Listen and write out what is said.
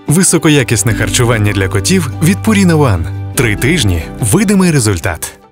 Високоякісне харчування для котів від Purina One. 3 тижні – видимий результат.